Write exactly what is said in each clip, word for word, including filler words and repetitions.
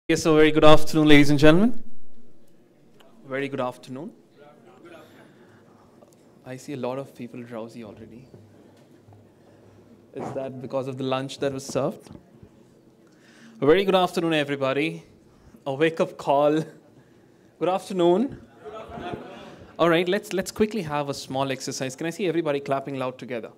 Yes, so very good afternoon, ladies and gentlemen. Very good afternoon. I see a lot of people drowsy already. Is that because of the lunch that was served? A very good afternoon, everybody. A wake-up call. Good afternoon. All right, let's let's quickly have a small exercise. Can I see everybody clapping loud together?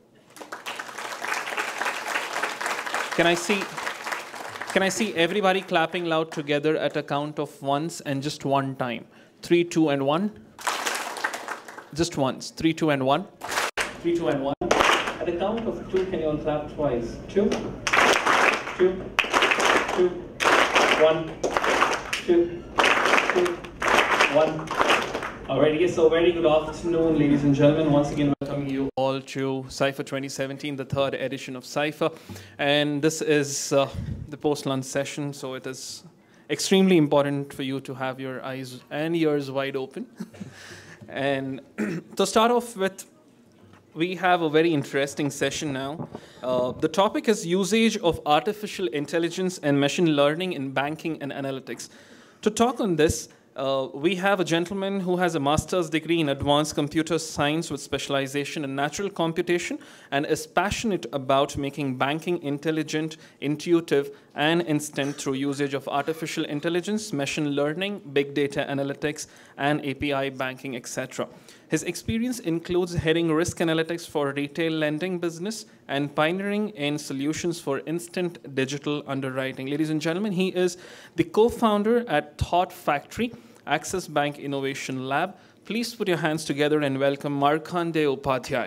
Can I see? Can I see everybody clapping loud together at a count of once and just one time? Three, two, and one. Just once. Three, two, and one. Three, two, and one. At a count of two, can you all clap twice? Two, two, two, one, two, two, one. Alright, yes, so very good afternoon, ladies and gentlemen. Once again, welcoming you all to Cypher twenty seventeen, the third edition of Cypher. And this is uh, the post-lunch session, so it is extremely important for you to have your eyes and ears wide open. And to start off with, we have a very interesting session now. Uh, the topic is usage of artificial intelligence and machine learning in banking and analytics. To talk on this, Uh, we have a gentleman who has a master's degree in advanced computer science with specialization in natural computation and is passionate about making banking intelligent, intuitive, and instant through usage of artificial intelligence, machine learning, big data analytics, and A P I banking, et cetera. His experience includes heading risk analytics for retail lending business and pioneering in solutions for instant digital underwriting. Ladies and gentlemen, he is the co-founder at Thought Factory, Axis Bank Innovation Lab. Please put your hands together and welcome Markandey Upadhyay.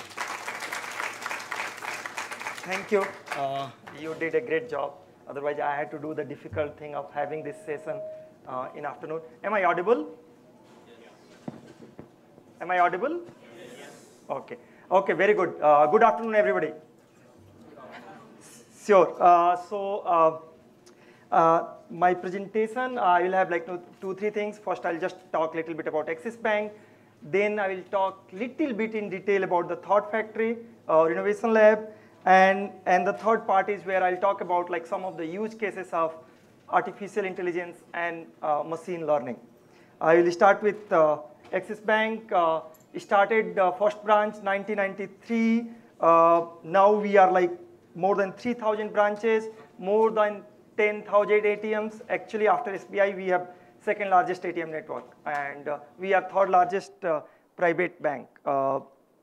Thank you. Uh, you did a great job. Otherwise, I had to do the difficult thing of having this session uh, in afternoon. Am I audible? Am I audible? Yes. Okay. Okay, very good. Uh, good afternoon, everybody. Sure. Uh, so, uh, uh, my presentation, I will have like two, two, three things. First, I'll just talk a little bit about Axis Bank. Then I will talk little bit in detail about the Thought Factory or Innovation Lab. And, and the third part is where I'll talk about like some of the use cases of artificial intelligence and uh, machine learning. I will start with uh, Axis Bank. Uh, started uh, first branch nineteen ninety-three. Uh, now we are like more than three thousand branches, more than ten thousand A T Ms. Actually, after S B I, we have second largest A T M network, and uh, we are third largest uh, private bank. Uh,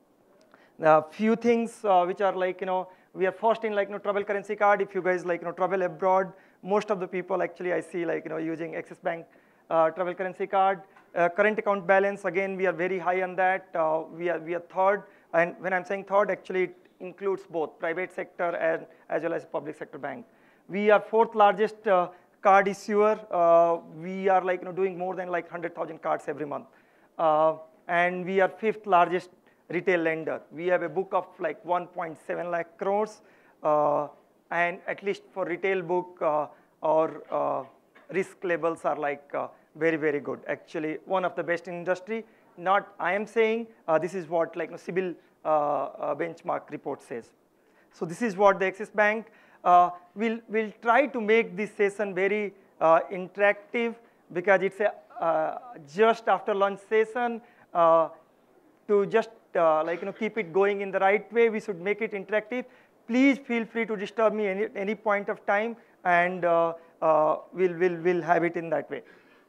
a few things uh, which are like, you know, we are first in like, you know, travel currency card. If you guys like, you know, travel abroad, most of the people actually I see like, you know, using Axis Bank uh, travel currency card. Uh, current account balance, again, we are very high on that. Uh, we are we are third, and when I'm saying third, actually it includes both private sector and as well as public sector bank. We are fourth largest uh, card issuer. Uh, we are like, you know, doing more than like one hundred thousand cards every month. Uh, and we are fifth largest retail lender. We have a book of like one point seven lakh crores. Uh, and at least for retail book, uh, our uh, risk levels are like uh, very, very good. Actually, one of the best in industry. Not I am saying, uh, this is what like, you know, CIBIL uh, uh, benchmark report says. So this is what the Axis Bank. Uh, we'll, we'll try to make this session very uh, interactive because it's a uh, just after lunch session. Uh, to just uh, like, you know, keep it going in the right way, we should make it interactive. Please feel free to disturb me any, any point of time, and uh, uh, we'll, we'll, we'll have it in that way.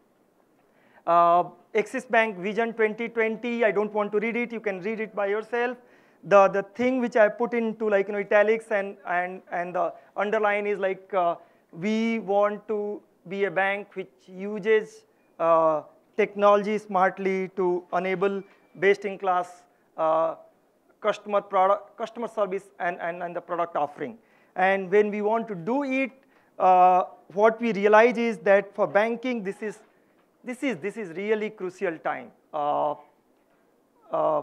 Uh, Axis Bank Vision twenty twenty, I don't want to read it, you can read it by yourself. The, the thing which I put into like, you know, italics and, and, and the underline is like, uh, we want to be a bank which uses uh, technology smartly to enable best-in-class uh, customer product, customer service and, and, and the product offering. And when we want to do it, uh, what we realize is that for banking, this is This is, this is really crucial time. Uh, uh,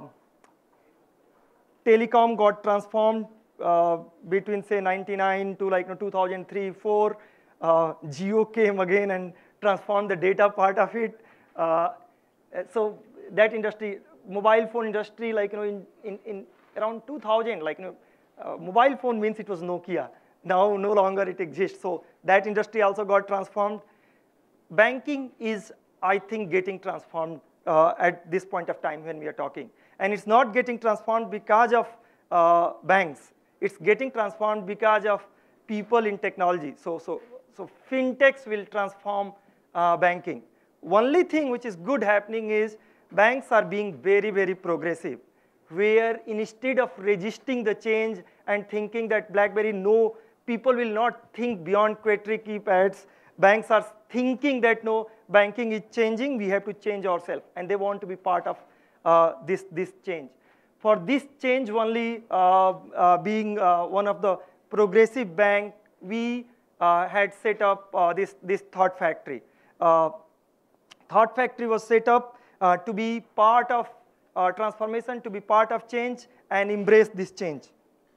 telecom got transformed uh, between say ninety-nine to like, you know, two thousand three, four. Uh, Geo came again and transformed the data part of it. Uh, so that industry, mobile phone industry, like, you know, in, in, in around two thousand, like, you know, uh, mobile phone means it was Nokia. Now no longer it exists. So that industry also got transformed. banking is, I think, getting transformed uh, at this point of time when we are talking. And it's not getting transformed because of uh, banks. It's getting transformed because of people in technology. So, so, so fintechs will transform uh, banking. Only thing which is good happening is banks are being very, very progressive, where instead of resisting the change and thinking that BlackBerry, no, people will not think beyond quadri keypads, banks are thinking that no, banking is changing, we have to change ourselves, and they want to be part of uh, this, this change. For this change only, uh, uh, being uh, one of the progressive bank, we uh, had set up uh, this, this Thought Factory. Uh, Thought Factory was set up uh, to be part of uh, transformation, to be part of change, and embrace this change.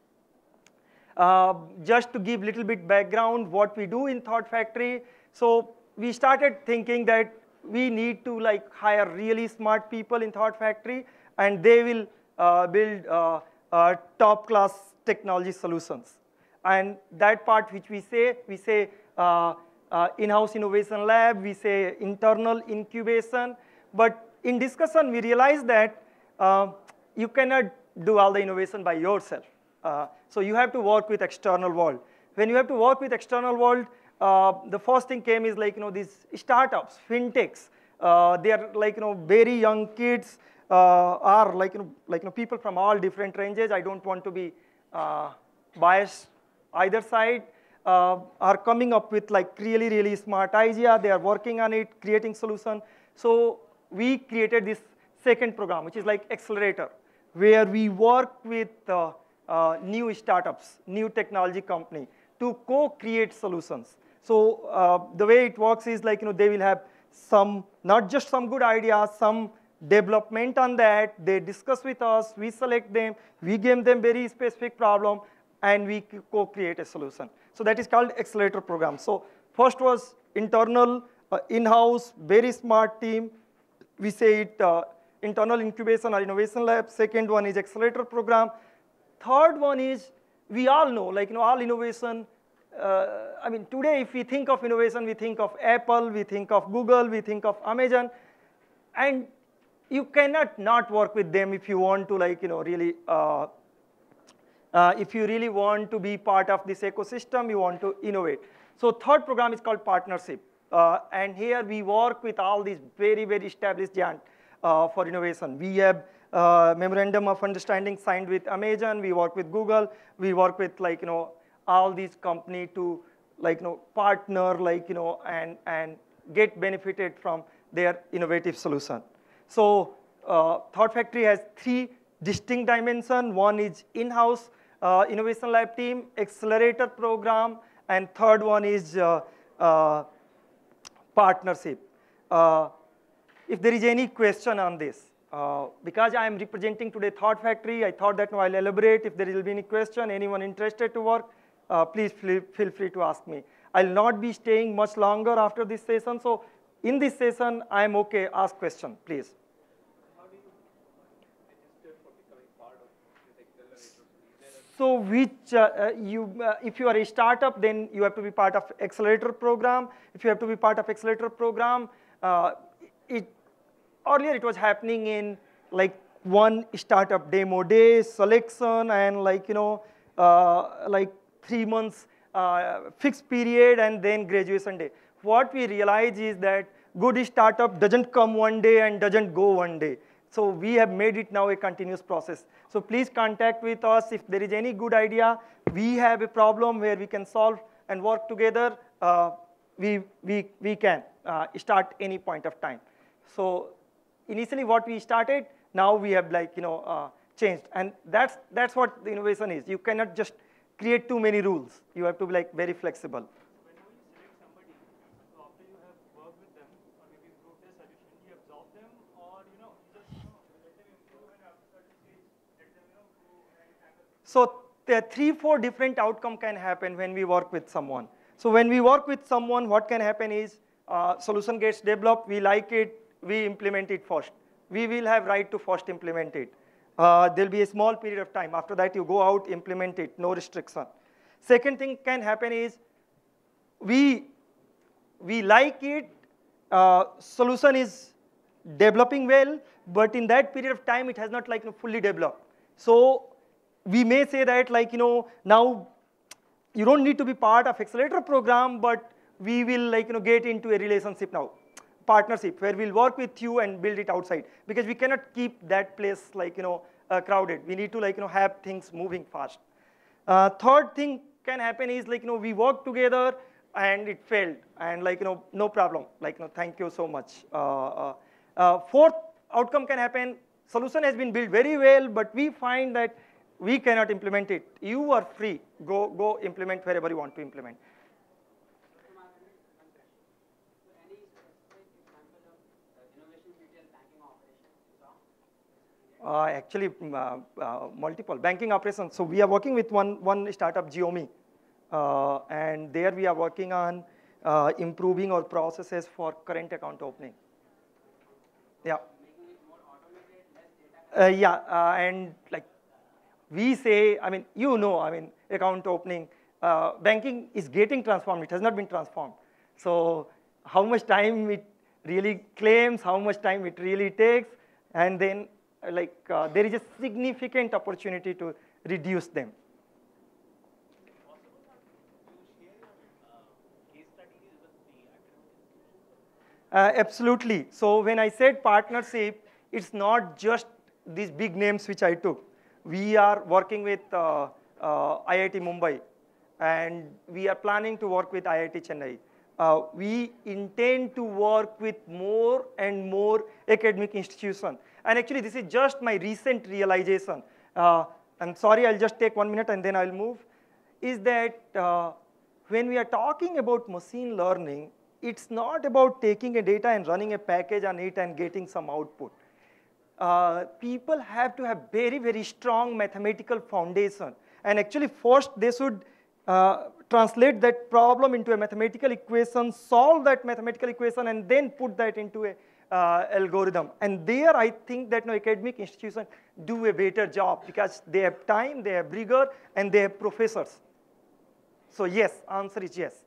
Uh, just to give a little bit background, what we do in Thought Factory. So we started thinking that we need to like hire really smart people in Thought Factory, and they will uh, build uh, uh, top-class technology solutions. And that part which we say, we say uh, uh, in-house innovation lab, we say internal incubation. But in discussion, we realized that uh, you cannot do all the innovation by yourself. Uh, so you have to work with external world. When you have to work with external world, uh, the first thing came is like, you know, these startups, fintechs. Uh, they are like, you know, very young kids, uh, are like, you know, like, you know, people from all different ranges. I don't want to be uh, biased either side, uh, are coming up with like really, really smart idea. They are working on it, creating solution. So we created this second program, which is like accelerator, where we work with uh, uh, new startups, new technology company to co-create solutions. So uh, the way it works is like, you know, they will have some, not just some good ideas, some development on that. They discuss with us, we select them, we give them very specific problem, and we co-create a solution. So that is called accelerator program. So first was internal, uh, in-house, very smart team. We say it uh, internal incubation or innovation lab. Second one is accelerator program. Third one is, we all know, like, you know, all innovation, uh, I mean, today if we think of innovation, we think of Apple, we think of Google, we think of Amazon, and you cannot not work with them if you want to, like, you know, really, uh, uh, if you really want to be part of this ecosystem, you want to innovate. So third program is called partnership. Uh, and here we work with all these very, very established giants uh, for innovation. We have uh, memorandum of understanding signed with Amazon. We work with Google. We work with, like, you know, all these companies to, like, you know, partner, like, you know, and, and get benefited from their innovative solution. So uh, Thought Factory has three distinct dimensions. One is in-house uh, innovation lab team, accelerator program, and third one is uh, uh, partnership. Uh, if there is any question on this, uh, because I am representing today Thought Factory, I thought that I'll elaborate. If there will be any question, anyone interested to work, uh, please feel free to ask me. I'll not be staying much longer after this session, so in this session, I'm okay, ask question, please. So which, uh, uh, you, uh, if you are a startup, then you have to be part of accelerator program. If you have to be part of accelerator program, uh, it, earlier it was happening in like one startup demo day, selection, and like, you know, uh, like three months uh, fixed period, and then graduation day. What we realize is that good startup doesn't come one day and doesn't go one day. So we have made it now a continuous process. So please contact with us if there is any good idea. We have a problem where we can solve and work together. Uh, we, we, we can uh, start any point of time. So initially what we started, now we have like, you know, uh, changed. And that's, that's what the innovation is. You cannot just create too many rules. You have to be like very flexible. So there are three, four different outcomes can happen when we work with someone. So when we work with someone, what can happen is uh, solution gets developed, we like it, we implement it first. We will have right to first implement it. Uh, there'll be a small period of time. After that, you go out, implement it, no restriction. Second thing can happen is we, we like it, uh, solution is developing well, but in that period of time, it has not like you know, fully developed. So we may say that like you know now you don't need to be part of accelerator program, but we will like you know get into a relationship now, partnership where we'll work with you and build it outside, because we cannot keep that place like you know uh, crowded. We need to like you know have things moving fast. Uh, third thing can happen is like you know we work together and it failed, and like you know no problem, like you know thank you so much. Uh, uh, uh, fourth outcome can happen, solution has been built very well, but we find that we cannot implement it. You are free, go go implement wherever you want to implement. Uh, actually, uh, uh, multiple banking operations. So we are working with one, one startup, Geomi, uh, and there we are working on uh, improving our processes for current account opening. Yeah. Uh, yeah, uh, and like we say, I mean, you know, I mean, account opening, uh, banking is getting transformed. It has not been transformed. So how much time it really claims, how much time it really takes, and then like uh, there is a significant opportunity to reduce them. Uh, absolutely. So when I said partnership, it's not just these big names which I took. We are working with uh, uh, I I T Mumbai, and we are planning to work with I I T Chennai. Uh, we intend to work with more and more academic institutions. And actually, this is just my recent realization. Uh, I'm sorry, I'll just take one minute and then I'll move. Is that uh, when we are talking about machine learning, it's not about taking a data and running a package on it and getting some output. Uh, people have to have very, very strong mathematical foundation. And actually, first they should uh, translate that problem into a mathematical equation, solve that mathematical equation, and then put that into a uh, algorithm. And there, I think that no academic institutions do a better job because they have time, they have rigor, and they have professors. So yes, answer is yes.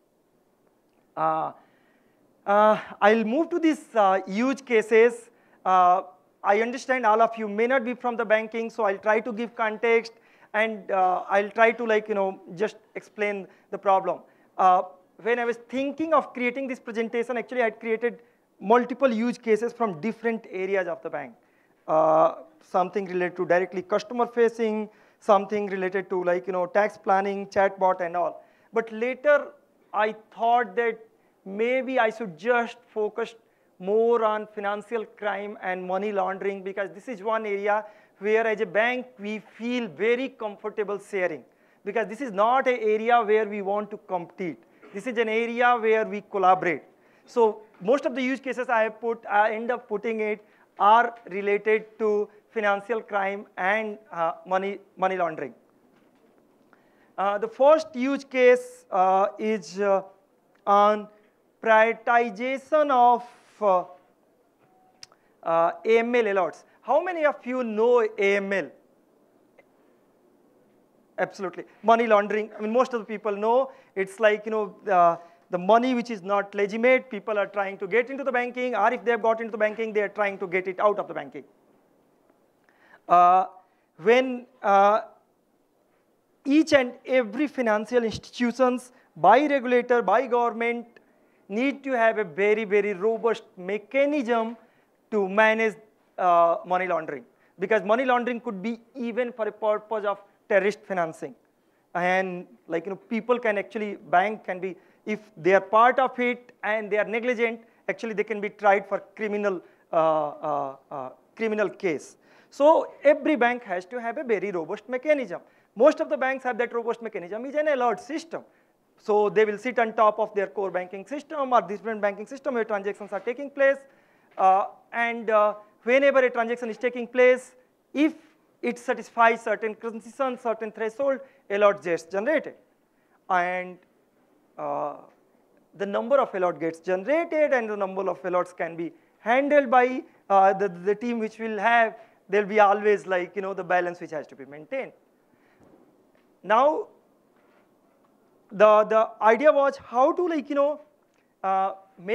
Uh, uh, I'll move to these uh, use cases. Uh, I understand all of you may not be from the banking, so I'll try to give context, and uh, I'll try to like you know just explain the problem. Uh, when I was thinking of creating this presentation, actually I had created multiple use cases from different areas of the bank. Uh, something related to directly customer facing, something related to like you know tax planning, chatbot, and all. But later I thought that maybe I should just focus more on financial crime and money laundering, because this is one area where as a bank we feel very comfortable sharing, because this is not an area where we want to compete. This is an area where we collaborate. So most of the use cases I have put, I end up putting it, are related to financial crime and uh, money, money laundering. Uh, the first use case uh, is uh, on prioritization of uh, uh, A M L alerts. How many of you know A M L? Absolutely. Money laundering, I mean, most of the people know. It's like, you know, uh, the money which is not legitimate, people are trying to get into the banking, or if they have got into the banking, they are trying to get it out of the banking. Uh, when uh, each and every financial institutions, by regulator, by government, need to have a very, very robust mechanism to manage uh, money laundering. Because money laundering could be even for a purpose of terrorist financing. And like, you know, people can actually, bank can be, if they are part of it and they are negligent, actually they can be tried for criminal, uh, uh, uh, criminal case. So every bank has to have a very robust mechanism. Most of the banks have that robust mechanism is an alert system. So they will sit on top of their core banking system or different banking system where transactions are taking place. Uh, and uh, whenever a transaction is taking place, if it satisfies certain conditions, certain threshold, alert gets generated. And uh, the number of alert gets generated and the number of alerts can be handled by uh, the, the team which will have, there'll be always like, you know, the balance which has to be maintained. Now, the, the idea was how to like, you know, uh, make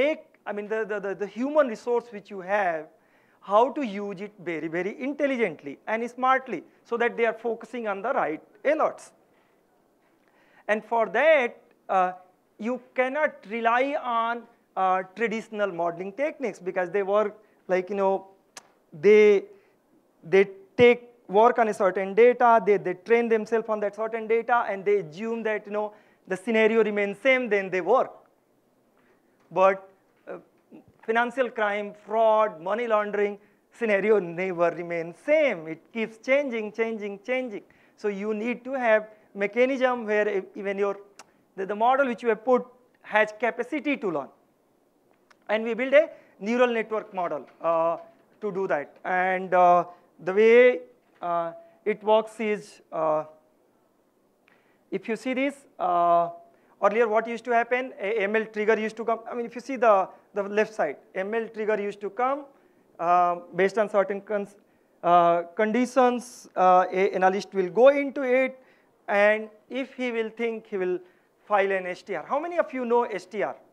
I mean, the, the, the, the human resource which you have, how to use it very, very intelligently and smartly so that they are focusing on the right alerts. And for that, uh, you cannot rely on uh, traditional modeling techniques because they work like, you know, they, they take work on a certain data, they, they train themselves on that certain data, and they assume that, you know, the scenario remains same, then they work. But uh, financial crime, fraud, money laundering scenario never remains same. It keeps changing, changing, changing. So you need to have mechanism where even your, the, the model which you have put has capacity to learn. And we build a neural network model uh, to do that. And uh, the way uh, it works is, uh, if you see this, uh, earlier what used to happen, a M L trigger used to come. I mean, if you see the, the left side, M L trigger used to come uh, based on certain cons uh, conditions. Uh, a analyst will go into it, and if he will think, he will file an S T R. How many of you know S T R?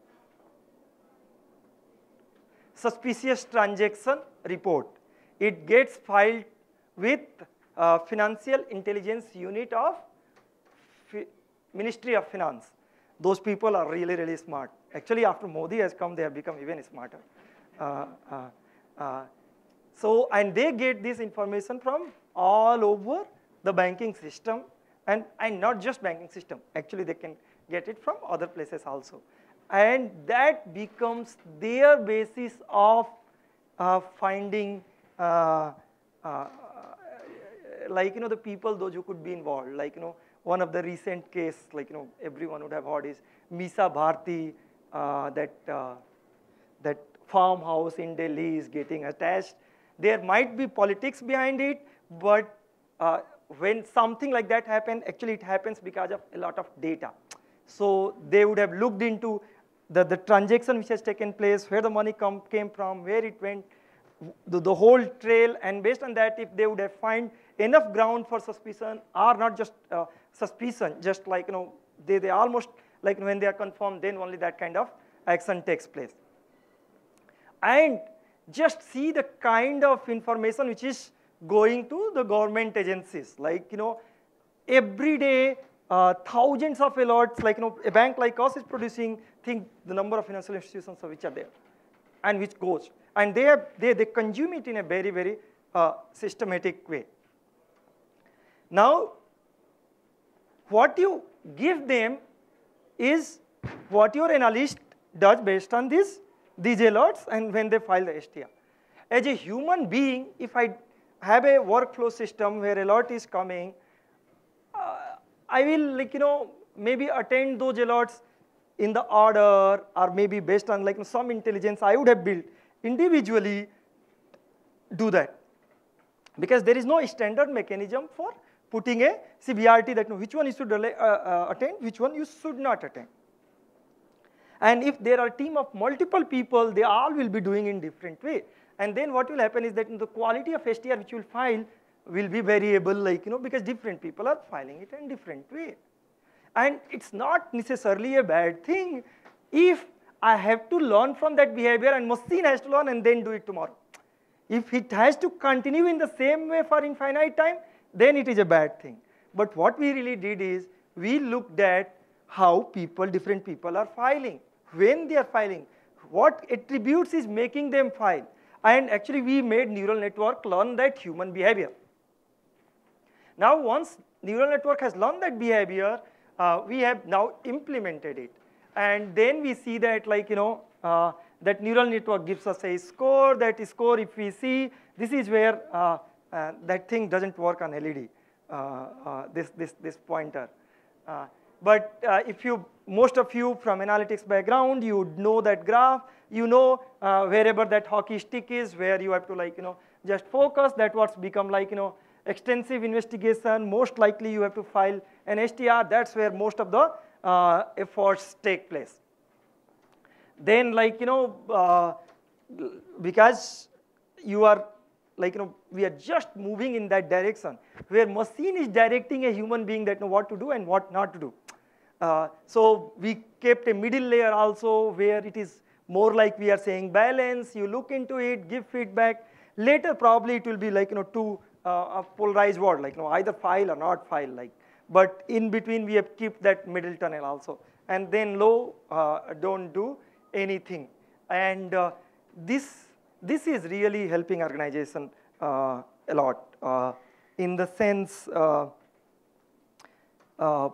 Suspicious transaction report. It gets filed with uh, Financial Intelligence Unit of F Ministry of Finance. Those people are really, really smart. Actually, after Modi has come, they have become even smarter. Uh, uh, uh, so, and they get this information from all over the banking system, and, and not just banking system. Actually, they can get it from other places also. And that becomes their basis of uh, finding, uh, uh, like, you know, the people, those who could be involved. Like, you know, one of the recent case, like, you know, everyone would have heard is Misa Bharti, uh, that, uh, that farmhouse in Delhi is getting attached. There might be politics behind it, but uh, when something like that happens, actually it happens because of a lot of data. So they would have looked into the, the transaction which has taken place, where the money come, came from, where it went, the, the whole trail, and based on that, if they would have find enough ground for suspicion, or not just uh, suspicion, just like, you know, they, they almost, like when they are confirmed, then only that kind of action takes place. And just see the kind of information which is going to the government agencies. Like, you know, every day, uh, thousands of alerts, like, you know, a bank like us is producing, think the number of financial institutions which are there, and which goes. And they, have, they, they consume it in a very, very uh, systematic way. Now, what you give them is what your analyst does based on this, these alerts, and when they file the S T R. As a human being, if I have a workflow system where alert is coming, uh, I will, like, you know, maybe attend those alerts in the order, or maybe based on, like, some intelligence I would have built individually, do that. Because there is no standard mechanism for putting a C B R T that which one you should uh, uh, attend, which one you should not attend. And if there are a team of multiple people, they all will be doing in different way. And then what will happen is that the quality of S T R which you will file will be variable, like, you know, because different people are filing it in different way. And it's not necessarily a bad thing if I have to learn from that behavior and machine has to learn and then do it tomorrow. If it has to continue in the same way for infinite time, then it is a bad thing. But what we really did is we looked at how people, different people are filing, when they are filing, what attributes is making them file. And actually we made neural network learn that human behavior. Now once neural network has learned that behavior, uh, we have now implemented it. And then we see that, like, you know, uh, that neural network gives us a score. That score, if we see, this is where uh, uh, that thing doesn't work on L E D, uh, uh, this, this, this pointer. Uh, but uh, if you, most of you from analytics background, you would know that graph. You know uh, wherever that hockey stick is, where you have to, like, you know, just focus. That what's become, like, you know, extensive investigation. Most likely you have to file an S T R. That's where most of the uh, efforts take place. Then, like, you know, uh, because you are, like, you know, we are just moving in that direction where machine is directing a human being that know what to do and what not to do. Uh, so we kept a middle layer also where it is more like we are saying balance, you look into it, give feedback. Later, probably it will be like, you know, two uh, a polarized word, like, you know, either file or not file, like. But in between, we have kept that middle tunnel also. And then low, uh, don't do anything. And uh, this, this is really helping organization uh, a lot uh, in the sense, uh, uh,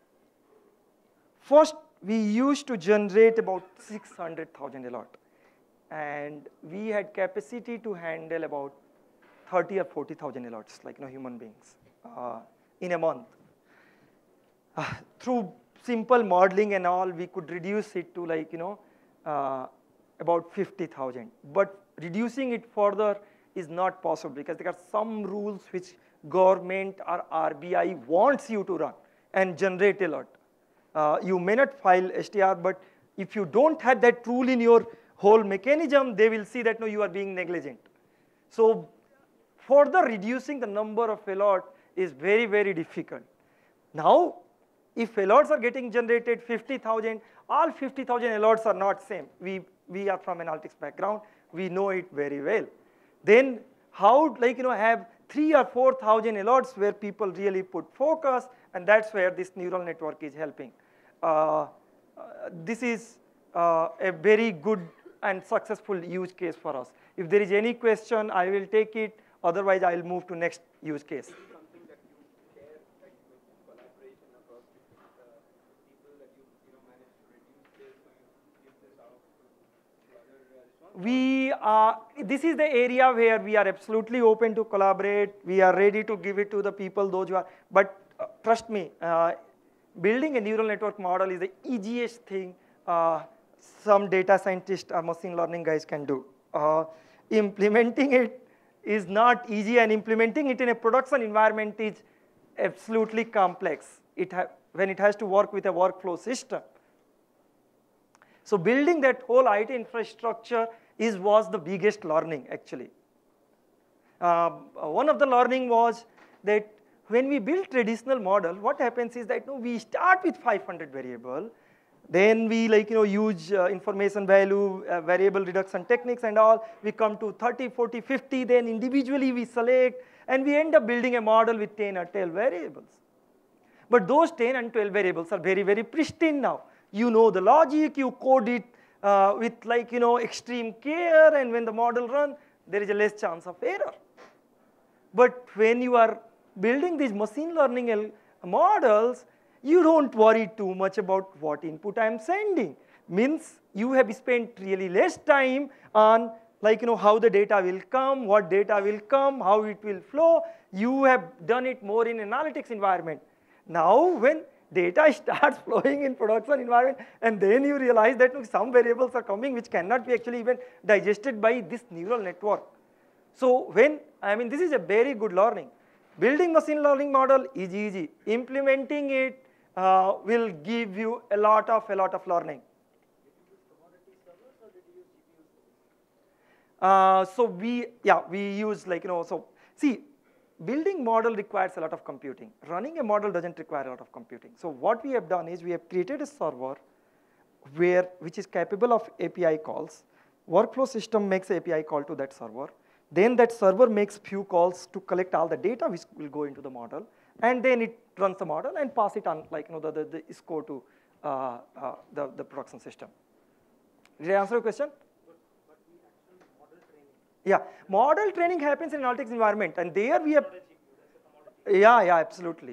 first, we used to generate about six hundred thousand a lot. And we had capacity to handle about thirty or forty thousand alerts, like, you know, human beings, uh, in a month. Uh, through simple modeling and all, we could reduce it to, like, you know, uh, about fifty thousand. But reducing it further is not possible because there are some rules which government or R B I wants you to run and generate alert. Uh, you may not file S T R, but if you don't have that rule in your whole mechanism, they will see that no, you are being negligent. So further reducing the number of alerts is very, very difficult. Now, if alerts are getting generated fifty thousand, all fifty thousand alerts are not same. We, we are from analytics background, we know it very well. Then how, like, you know, have three or four thousand alerts where people really put focus, and that's where this neural network is helping. Uh, uh, this is uh, a very good and successful use case for us. If there is any question, I will take it. Otherwise, I will move to next use case. Something that you share, like with collaboration across uh, people that you, you know, manage to reduce this, so you give this out to other uh, We are, this is the area where we are absolutely open to collaborate. We are ready to give it to the people, those who are, but uh, trust me, uh, building a neural network model is the easiest thing uh, some data scientists or machine learning guys can do. Uh, implementing it is not easy, and implementing it in a production environment is absolutely complex. It when it has to work with a workflow system. So building that whole I T infrastructure is was the biggest learning actually. Uh, one of the learning was that when we build traditional model, what happens is that, you know, we start with five hundred variable, then we, like, you know, use uh, information value, uh, variable reduction techniques and all. We come to thirty, forty, fifty, then individually we select, and we end up building a model with ten or twelve variables. But those ten and twelve variables are very, very pristine now. You know the logic, you code it uh, with, like, you know, extreme care, and when the model runs, there is a less chance of error. But when you are building these machine learning models, you don't worry too much about what input I am sending. Means you have spent really less time on, like, you know, how the data will come, what data will come, how it will flow. You have done it more in analytics environment. Now, when data starts flowing in production environment, and then you realize that some variables are coming which cannot be actually even digested by this neural network. So when, I mean, this is a very good learning. Building machine learning model is easy. Implementing it uh, will give you a lot of, a lot of learning. Uh, so we, yeah, we use, like, you know, so see, building model requires a lot of computing. Running a model doesn't require a lot of computing. So what we have done is we have created a server where, which is capable of A P I calls. Workflow system makes A P I call to that server. Then that server makes few calls to collect all the data which will go into the model, and then it runs the model and pass it on, like, you know, the, the, the score to uh, uh, the, the production system. Did I answer your question? Yeah, model training happens in analytics environment, and there we have, yeah, yeah, absolutely.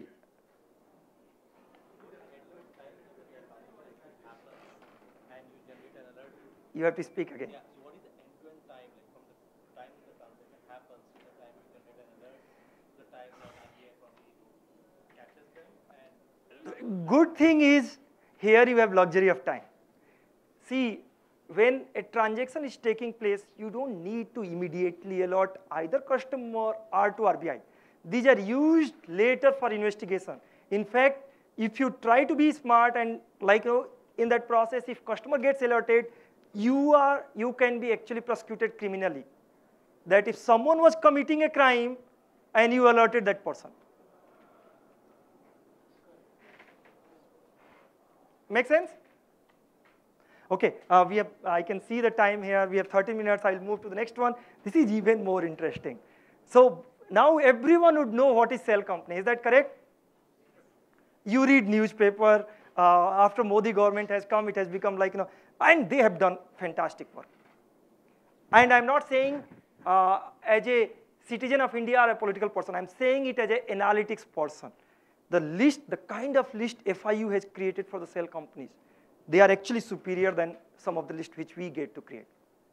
You have to speak again. Yeah, so what is the end-to-end time, like from the time the transaction happens to the time you generate an alert, the time that R B I probably catches them? And good thing is, here you have luxury of time. See, when a transaction is taking place, you don't need to immediately alert either customer or to R B I. These are used later for investigation. In fact, if you try to be smart and, like, you know, in that process, if customer gets alerted, you are you can be actually prosecuted criminally. That if someone was committing a crime and you alerted that person. Make sense? Okay, uh, we have, I can see the time here. We have thirty minutes. I'll move to the next one. This is even more interesting. So now everyone would know what is cell company. Is that correct? You read newspaper. Uh, after Modi government has come, it has become like, you know, and they have done fantastic work. And I'm not saying uh, as a citizen of India or a political person. I'm saying it as an analytics person. The list, the kind of list F I U has created for the cell companies, they are actually superior than some of the list which we get to create.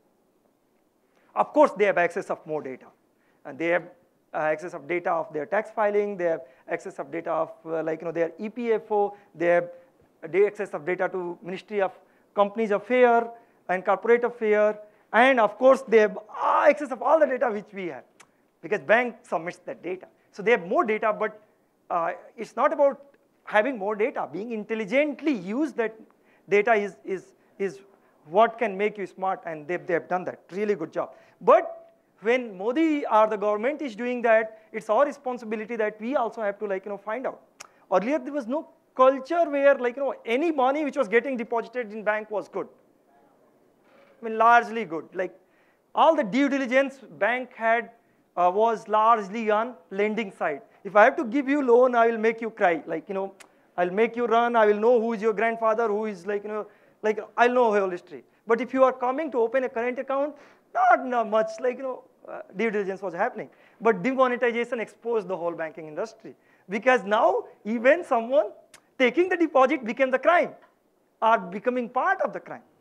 Of course, they have access of more data. And they have uh, access of data of their tax filing, they have access of data of uh, like, you know, their E P F O, they have they access of data to Ministry of Companies Affairs and Corporate Affairs, and of course, they have uh, access of all the data which we have, because bank submits that data. So they have more data, but uh, it's not about having more data. Being intelligently use that data is, is, is what can make you smart, and they, they have done that. Really good job. But when Modi or the government is doing that, it's our responsibility that we also have to, like, you know, find out. Earlier, there was no culture where, like, you know, any money which was getting deposited in bank was good. I mean, largely good. Like, all the due diligence bank had uh, was largely on lending side. If I have to give you loan, I will make you cry. Like, you know, I'll make you run. I will know who is your grandfather, who is, like, you know, like, I'll know whole history. But if you are coming to open a current account, not, not much, like, you know, uh, due diligence was happening. But demonetization exposed the whole banking industry. Because now, even someone taking the deposit became the crime, or becoming part of the crime.